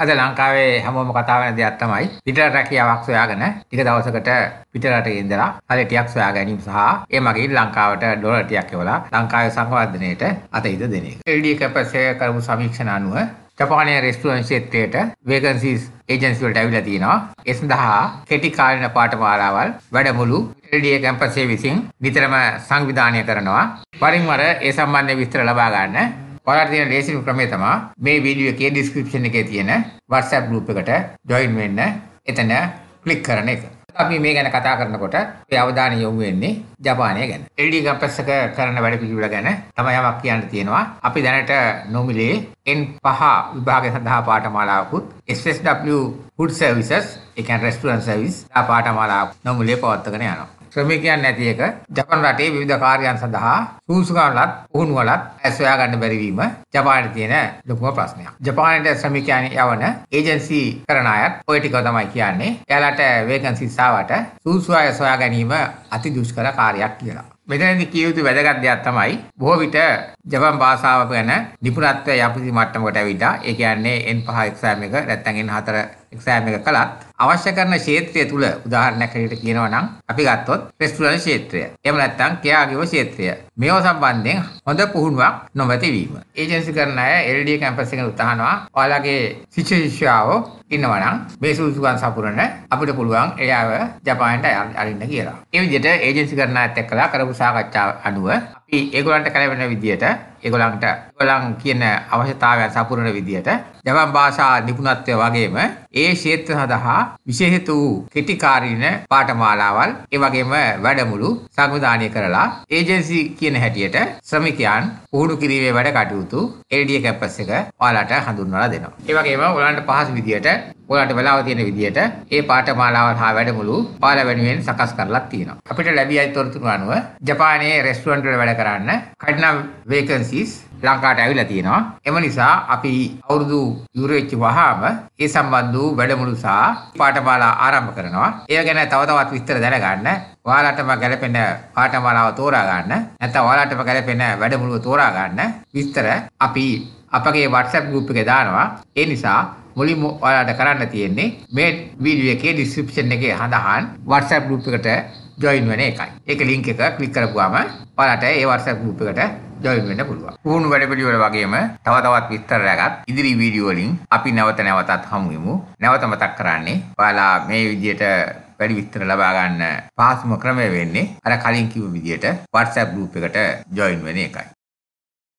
අද ලංකාවේ හැමෝම කතා වෙන දෙයක් තමයි පිටරට රැකියාවක් සොයාගෙන ටික දවසකට පිටරට ඉඳලා සල්ලි ටිකක් සොයා ගැනීම සහ ඒ මගින් ලංකාවට ඩොලර් ටිකක් එවලා ලංකාවේ සංවර්ධනයට අතීත දෙන එක. LD කැපස් එක කරපු සමීක්ෂණ අනුව ජපානයේ රෙස්ටුරන්ට් ක්ෂේත්‍රයට වේකන්සීස් ඒජන්සි වලට ඇවිල්ලා තියෙනවා. ඒ සඳහා කෙටි කාලින පාඨමාලාවල් වැඩමුළු LD කැම්පස් එකේ විසින් නිතරම සංවිධානය කරනවා. වරින් වර ඒ සම්බන්ධ විස්තර ලබා ගන්න ඔයාලට තියෙන ලේසිම ක්‍රමය තමයි මේ වීඩියෝ එකේ ඩිස්ක්‍රිප්ෂන් එකේ තියෙන WhatsApp group එකට join වෙන්න. එතන ක්ලික් කරන එක. අපි මේ ගැන කතා කරනකොට ඒ අවධානය යොමු වෙන්නේ ජපානය ගැන. LD කැම්පස් එක කරන වැඩ පිළිවෙල ගැන තමයි යමක් කියන්න තියෙනවා. අපි දැනට නොමිලේ N5 විභාගය සඳහා පාඨමාලාවකුත් SSW food services ඒ කියන්නේ restaurant service පාඨමාලාව නොමිලේ පවත්වාගෙන යනවා. ශ්‍රමිකයන් නැති එක ජපාන රටේ විවිධ කාර්යයන් සඳහා සූසුකම්ලත් පුහුණුවලත් සොයා ගන්න බැරි වීම ජපානයේ තියෙන ලොකුම ප්‍රශ්නයක්. ජපානයේ ශ්‍රමිකයන් යවන ඒජන්සි කරන අයත් ඔය ටික තමයි කියන්නේ. එයාලට වේකන්සිස් ආවට සූසු අය සොයා ගැනීම අති දුෂ්කර කාර්යයක් කියලා. මෙතනදී කිය යුතු වැදගත් දෙයක් තමයි බොහෝ විට ජපන් භාෂාව ගැන නිපුණත්වය යම්කිසි මට්ටමකට ඇවිල්ලා ඒ කියන්නේ N5 එක්සෑම් එක නැත්නම් N4 එක්සෑම් එක කළත් අවශ්‍ය කරන ක්ෂේත්‍රය තුල උදාහරණයක් හැටියට කියනවා නම් අපි ගත්තොත් රෙස්ටුරන්ට් ක්ෂේත්‍රය. එහෙම නැත්නම් කෙයාගිව ක්ෂේත්‍රය. මේව සම්බන්ධයෙන් හොඳ පුහුණුවක් නොමැති වීම. ඒජන්සි කරන අය LD කැම්පස් එකෙන් උත්සාහනවා. ඔයාලගේ ශිෂ්‍යයෝ ඉන්නවා නම් මේ සුසුකම් සපුරන අපිට පුළුවන් එයාව ජපානයට අරින්න කියලා. ඒ විදිහට ඒජන්සි කරන අයත් එක්කලා කරපු සාකච්ඡා අනුව අපි ඒගොල්ලන්ට කැලවෙන විදිහට ඒගොල්ලන් කියන අවශ්‍යතාවයන් සපුරන විදිහට ජපන් භාෂා නිපුණත්වය වගේම ඒ ක්ෂේත්‍ර සඳහා විශේෂිත වූ කෙටි කාලින පාඨමාලාවල් ඒ වගේම වැඩමුළු සංවිධානය කරලා ඒජන්සි කියන හැටියට ශ්‍රමිකයන් පුහුණු කිරීමේ වැඩ කටයුතු LD කැම්පස් එක ඔයාලට හඳුන්වලා දෙනවා. ඒ වගේම ඔයාලන්ට පහසු විදිහට ඔයාලට වෙලාව තියෙන විදිහට ඒ පාඨමාලාවල් හා වැඩමුළු ඔයාලා වෙනුවෙන් සකස් කරලා තියෙනවා. අපිට ලැබිය තොරතුරු අනුව ජපානයේ රෙස්ටුරන්ට් වල වැඩ කරන්න කඩිනම් වේකන්සිස් ලංකාවට ඇවිල්ලා තියෙනවා. එම නිසා අපි අවුරුදු ඉවර වෙච්ච වහාම ඒ සම්බන්ධ වූ වැඩමුළු සහ පාඨමාලා ආරම්භ කරනවා. ඒ ගැන තව තවත් විස්තර දැනගන්න ඔයාලටම ගැලපෙන පාඨමාලාව තෝරා ගන්න නැත්නම් ඔයාලටම ගැලපෙන වැඩමුළුව තෝරා ගන්න විස්තර අපි අපගේ WhatsApp group එකේ දානවා. ඒ නිසා මුලින්ම ඔයාලට කරන්න තියෙන්නේ මේ වීඩියෝ එකේ description එකේ හඳහන් WhatsApp group එකට join වෙන එකයි. ඒක link එක click කරපුවාම ඔයාලට ඒ WhatsApp group එකට join වෙන්න පුළුවන්. පුහුණු වැඩ පිළිවෙල වගේම තව තවත් විස්තර රැගත් ඉදිරි වීඩියෝ වලින් අපි නැවතත් හමු වෙමු. නැවත මතක් කරන්නේ ඔයාලා මේ විදියට වැඩි විස්තර ලබා ගන්න පහසුම ක්‍රමය වෙන්නේ අර කලින් කිව්ව විදියට WhatsApp group එකට join වෙන එකයි.